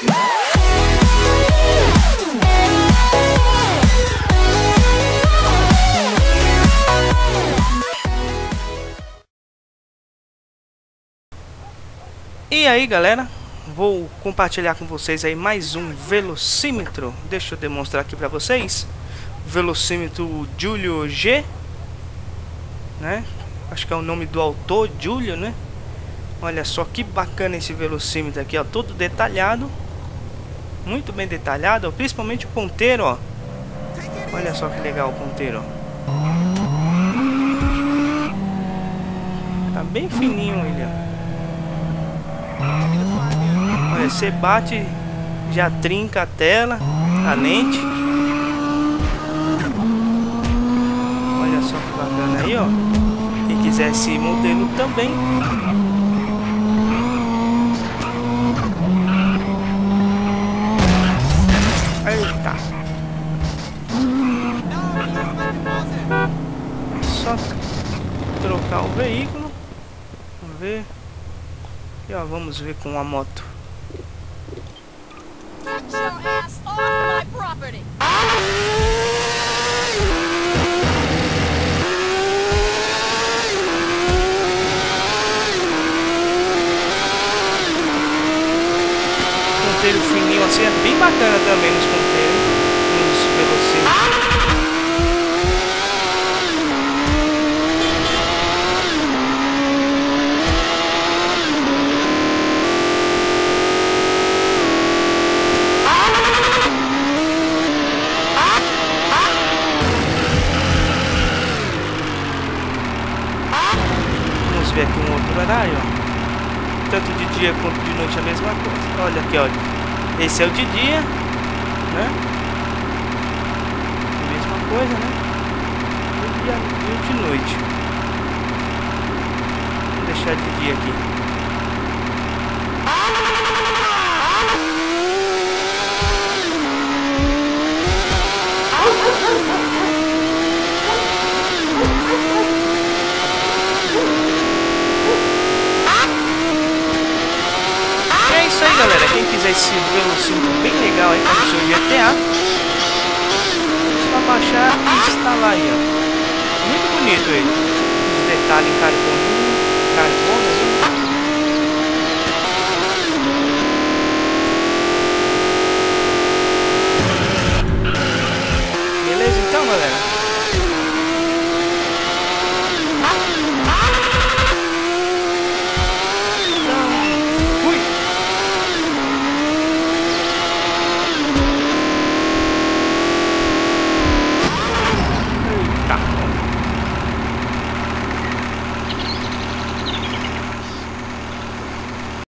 E aí galera, vou compartilhar com vocês aí mais um velocímetro. Deixa eu demonstrar aqui pra vocês. Velocímetro Giulio G, né? Acho que é o nome do autor, Giulio, né? Olha só que bacana esse velocímetro aqui, ó, todo detalhado. Muito bem detalhado, ó, principalmente o ponteiro, ó. Olha só que legal o ponteiro, ó. Tá bem fininho ele, ó. Olha, você bate, já trinca a tela, a lente. Olha só que bacana aí, ó. Quem quiser esse modelo também. Eita. Só trocar o veículo. Vamos ver. E ó, vamos ver com a moto. Ponteiro fininho assim é bem bacana também nos ponteiros, nos velocímetros. Vamos ver aqui um outro horário, ó. Tanto de dia quanto de noite a mesma coisa. Olha aqui, olha. Esse é o de dia, né? Mesma coisa, né? E o de noite. Vou deixar de dia aqui. É isso aí, galera. Quem quiser esse velocímetro bem legal aí para o seu GTA, é só baixar e instalar aí, ó. Muito bonito ele. Os detalhes em carbono,